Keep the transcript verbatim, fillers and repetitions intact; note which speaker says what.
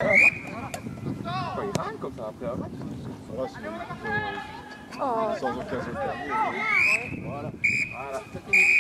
Speaker 1: Quand il râle comme ça après un match.
Speaker 2: Ça va, c'est
Speaker 3: Oh.
Speaker 2: sans occasion.
Speaker 1: Voilà. Voilà.